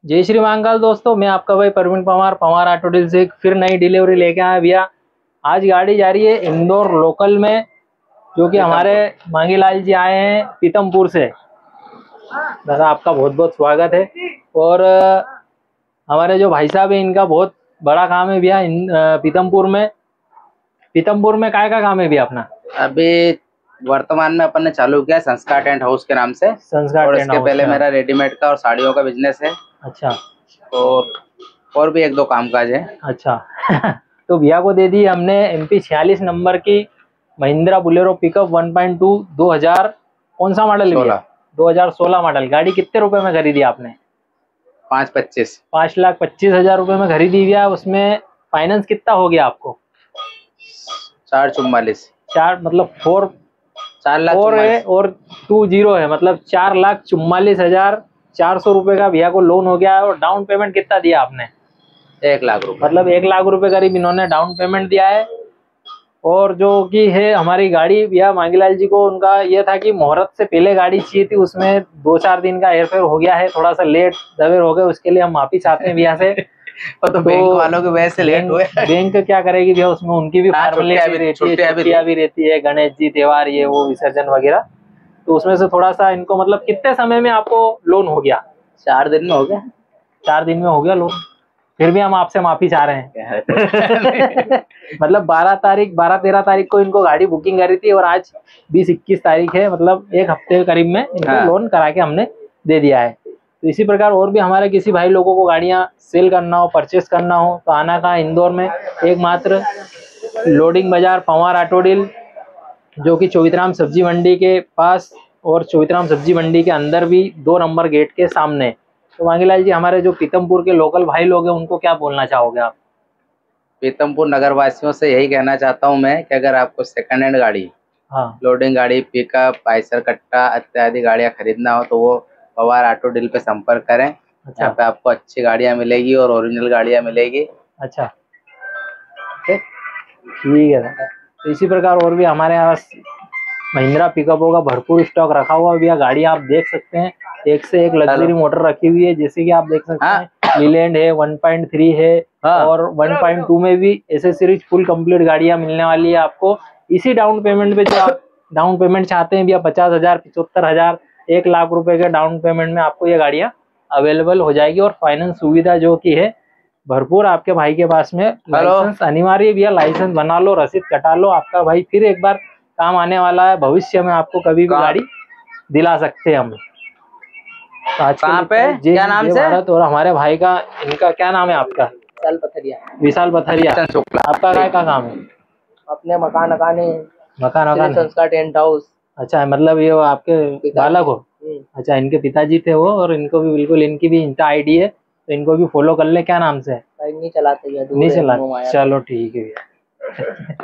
जय श्री महाकाल दोस्तों, मैं आपका भाई प्रवीण पवार पवार ऑटो डील से फिर नई डिलीवरी लेके आया भैया। आज गाड़ी जा रही है इंदौर लोकल में, जो कि हमारे मांगीलाल जी आए हैं पीतमपुर से। दादा आपका बहुत बहुत स्वागत है। और हमारे जो भाई साहब है इनका बहुत बड़ा काम है भैया पीतमपुर में काय का काम है भैया अपना? अभी वर्तमान में अपन ने चालू किया संस्कार टेंट हाउस के नाम से। संस्कार और टेंट इसके हाउस पहले का। मेरा रेडीमेड का और साड़ियों का बिजनेस है। अच्छा। और भी एक दो कामकाज है। अच्छा तो भैया को दे दी हमने MP 46 नंबर की महिंद्रा बोलेरो पिकअप 1.2 2000 कौन सा मॉडल है? 2016 मॉडल। गाड़ी कितने रुपए में खरीदी आपने? 5,25,000 5,25,000 रुपए में खरीदी भैया। उसमें फाइनेंस कितना हो गया आपको? 4,44,000। 4 मतलब 4 4,44,000 है और 20 है, मतलब 4,44,400 रुपए का भैया को लोन हो गया है। और डाउन पेमेंट कितना दिया आपने? 1,00,000 रुपए। मतलब 1,00,000 रुपए करीब इन्होंने डाउन पेमेंट दिया है। और जो कि है हमारी गाड़ी भैया मांगीलाल जी को उनका ये था कि मुहूर्त से पहले गाड़ी चाहिए थी, उसमें 2-4 दिन का हेरफेर हो गया है, थोड़ा सा लेट दवेर हो गए, उसके लिए हम माफी चाहते हैं भैया से। तो बैंक वालों के वजह से लेट हुए। बैंक क्या करेगी भैया, उसमें उनकी भी फॉर्मेलिटी रहती है, छुट्टियां भी रहती है, गणेश जी त्योहार ये वो विसर्जन वगैरह। तो उसमें से थोड़ा सा इनको, मतलब कितने समय में आपको लोन हो गया? 4 दिन में हो गया। 4 दिन में हो गया लोन। फिर भी हम आपसे माफी चाह रहे हैं मतलब 12-13 तारीख को इनको गाड़ी बुकिंग करी थी और आज 20-21 तारीख है, मतलब एक हफ्ते के करीब में इनको लोन करा के हमने दे दिया है। तो इसी प्रकार और भी हमारे किसी भाई लोगों को गाड़ियां सेल करना हो, परचेस करना हो तो आना कहाँ, इंदौर में एकमात्र लोडिंग बाजार पवार ऑटो डील, जो कि चौबीतराम सब्जी मंडी के पास और चौबीतराम सब्जी मंडी के अंदर भी 2 नंबर गेट के सामने। तो मांगीलाल जी, हमारे जो पीतमपुर के लोकल भाई लोग हैं उनको क्या बोलना चाहोगे आप? पीतमपुर नगर वासियों से यही कहना चाहता हूँ मैं कि अगर आपको सेकंड हैंड गाड़ी, लोडिंग गाड़ी, पिकअप, आइसर कट्टा इत्यादि गाड़ियाँ खरीदना हो तो वो पवार ऑटो डील पे संपर्क करें। अच्छा। यहाँ पे आपको अच्छी गाड़ियाँ मिलेगी और ओरिजिनल गाड़ियाँ मिलेगी। अच्छा ठीक है दादा। तो इसी प्रकार और भी हमारे यहाँ महिंद्रा पिकअपों का भरपूर स्टॉक रखा हुआ भैया। गाड़ी आप देख सकते हैं, एक से एक लग्जरी मोटर रखी हुई है, जैसे कि आप देख सकते हैं लीलैंड है, 1.3 है और 1.2 में भी एसेसरीज फुल कंप्लीट गाड़ियां मिलने वाली है आपको इसी डाउन पेमेंट पे। जो आप डाउन पेमेंट चाहते हैं भैया 50,000, 75,000, 1,00,000 रुपए के डाउन पेमेंट में आपको ये गाड़ियां अवेलेबल हो जाएगी। और फाइनेंस सुविधा जो की है भरपूर आपके भाई के पास में। लाइसेंस अनिवार्य भैया, लाइसेंस बना लो, रसीद कटा लो, आपका भाई फिर एक बार काम आने वाला है। भविष्य में आपको कभी भी गाड़ी दिला सकते हैं हम। तो आज कहाँ पे क्या नाम से? भारत। और हमारे भाई का, इनका क्या नाम है आपका? विशाल पथरिया। आपका काय का काम है? अपने मकान संस्कार टेंट हाउस। अच्छा, मतलब ये आपके बालक हो? अच्छा, इनके पिताजी थे वो, और इनको भी बिल्कुल, इनकी भी इंस्टा ID है तो इनको भी फॉलो कर ले। क्या नाम से? नहीं चलाते, नहीं चला? चलो ठीक है भैया